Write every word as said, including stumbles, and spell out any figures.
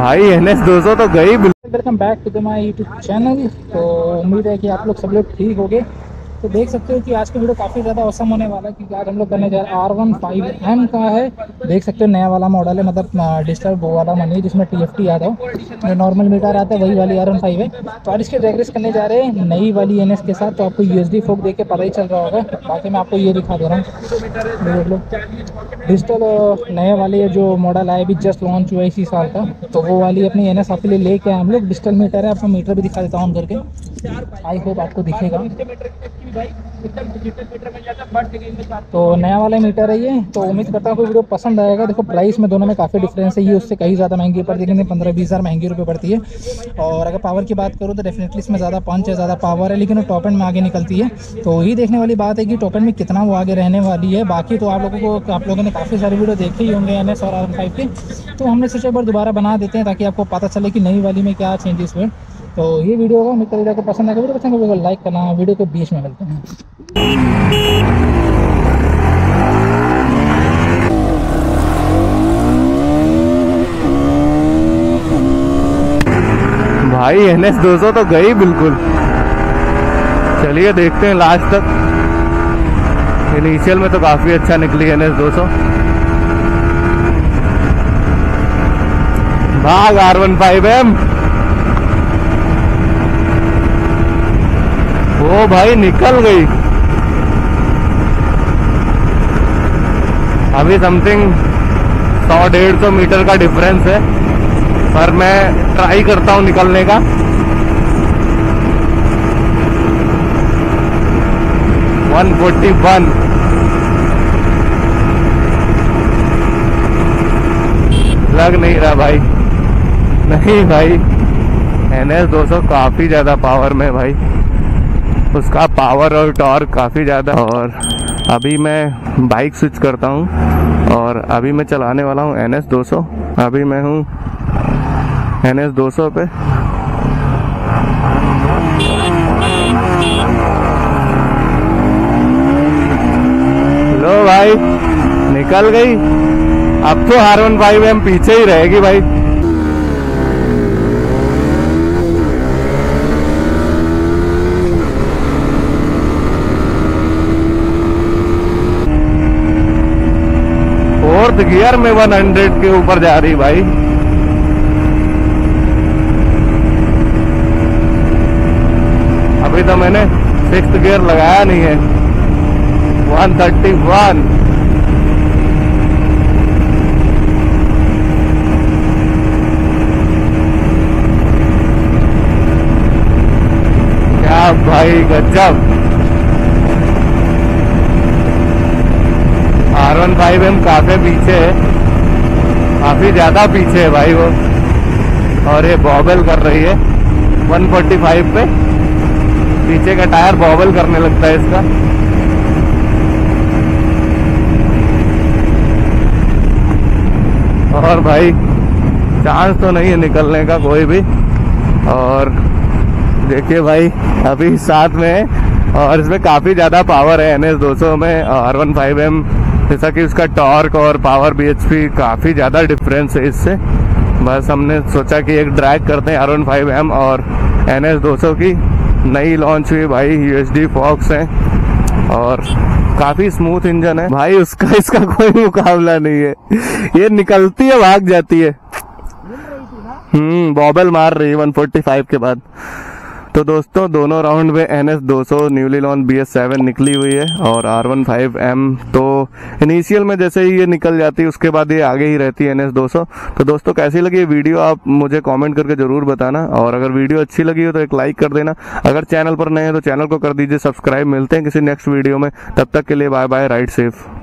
भाई N S दो सौ तो गई। Welcome back to my YouTube channel. तो उम्मीद है कि आप लोग सब लोग ठीक हो गए। तो देख सकते हो कि आज का वीडियो काफ़ी ज़्यादा औसम होने वाला है, क्योंकि आज हम लोग करने जा रहे हैं आर वन फाइव एम का है। देख सकते हो नया वाला मॉडल है, मतलब डिजिटल वो वाला मनी जिसमें टी एफ टी आता हो, जो नॉर्मल मीटर आता है वही वाली आर वन फाइव है। तो आज इसके ड्रैग रेस करने जा रहे हैं नई वाली एन एस के साथ। तो आपको यू एस डी फोक देख के पता ही चल रहा होगा। बाकी मैं आपको ये दिखा दे रहा हूँ, देख लो डिजिटल नए वाले जो मॉडल आए भी जस्ट लॉन्च हुआ इसी साल का, तो वो वाली अपनी एन एस आपके लिए लेके आए हम लोग। डिजिटल मीटर है, आपको मीटर भी दिखा देता हूँ ऑन करके, आई होप आपको दिखेगा। तो नया वाला मीटर है ये। तो उम्मीद करता हूँ कि वीडियो पसंद आएगा। देखो प्राइस में दोनों में काफ़ी डिफरेंस है, ये उससे कहीं ज़्यादा महंगी पड़ती है, लेकिन पंद्रह बीस हज़ार महंगी रुपये पड़ती है। और अगर पावर की बात करूँ तो डेफिनेटली इसमें ज़्यादा पंच है, ज़्यादा पावर है, लेकिन वो टॉप एंड में आगे निकलती है। तो यही देखने वाली बात है कि टॉप एंड में कितना वो आगे रहने वाली है। बाकी तो आप लोगों को आप लोगों ने काफ़ी सारे वीडियो देखे ही होंगे एन एस और आर वन फाइव के, तो हमने सोचा एक बार दोबारा बना देते हैं ताकि आपको पता चले कि नई वाली में क्या चेंजेस हुए। तो ये वीडियो होगा, मेरे वीडियो को पसंद आएगा वीडियो पसंद वीडियो को लाइक करना। वीडियो के बीच में मिलते हैं। भाई एन एस दो सौ तो गई बिल्कुल। चलिए देखते हैं लास्ट तक। इनिशियल में तो काफी अच्छा निकली एन एस दो सौ। भाग आर वन फाइव एम। ओ भाई निकल गई। अभी समथिंग सौ डेढ़ सौ मीटर का डिफरेंस है, पर मैं ट्राई करता हूं निकलने का। One forty one. लग नहीं रहा भाई, नहीं भाई। एन एस दो सौ काफी ज्यादा पावर में भाई, उसका पावर और टॉर्क काफी ज्यादा। और अभी मैं बाइक स्विच करता हूं और अभी मैं चलाने वाला हूं एन एस दो सौ। अभी मैं हूं एन एस दो सौ पे। लो भाई निकल गई। अब तो आर वन फाइव एम पीछे ही रहेगी भाई। फोर्थ गियर में सौ के ऊपर जा रही भाई। अभी तो मैंने सिक्स्थ गियर लगाया नहीं है। One thirty one. क्या भाई गजब। आर वन फाइव एम काफी पीछे है, काफी ज्यादा पीछे है भाई वो। और ये बॉबल कर रही है वन फोर्टी फाइव पे। पीछे का टायर बॉबल करने लगता है इसका। और भाई चांस तो नहीं है निकलने का कोई भी। और देखिए भाई अभी साथ में है, और इसमें काफी ज्यादा पावर है एन एस दो सौ में। आर वन फाइव एम जैसा कि उसका टॉर्क और पावर बी एच पी काफी ज्यादा डिफरेंस है इससे। बस हमने सोचा कि एक ड्रैग करते हैं आर वन फाइव एम और एन एस दो सौ की। नई लॉन्च हुई भाई, यू एस डी फॉक्स है और काफी स्मूथ इंजन है भाई। उसका इसका कोई मुकाबला नहीं है। ये निकलती है भाग जाती है। हम्म बॉबल मार रही है वन फोर्टी फाइव के बाद। तो दोस्तों दोनों राउंड में एन एस दो सौ newly launch B S seven निकली हुई है, और आर वन फाइव एम तो इनिशियल में जैसे ही ये निकल जाती है उसके बाद ये आगे ही रहती है एन एस दो सौ। तो दोस्तों कैसी लगी ये वीडियो आप मुझे कमेंट करके जरूर बताना, और अगर वीडियो अच्छी लगी हो तो एक लाइक कर देना। अगर चैनल पर नए हैं तो चैनल को कर दीजिए सब्सक्राइब। मिलते हैं किसी नेक्स्ट वीडियो में, तब तक के लिए बाय बाय, राइड सेफ।